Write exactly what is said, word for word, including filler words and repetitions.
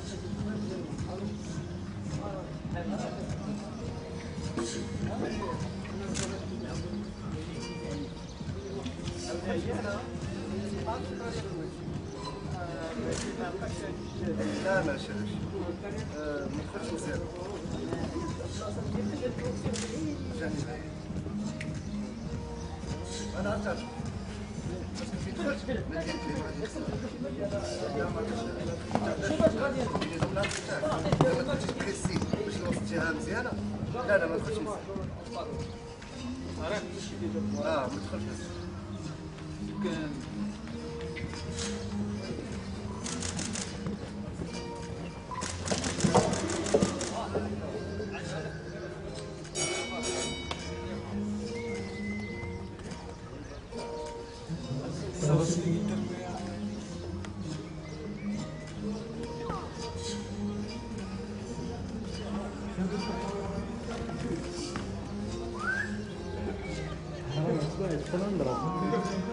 لا ما شافش ما تخرجش مزيان انا عرفت مزيانه لا لا ما تدخلش مزيان اه ما تدخلش مزيان Falan da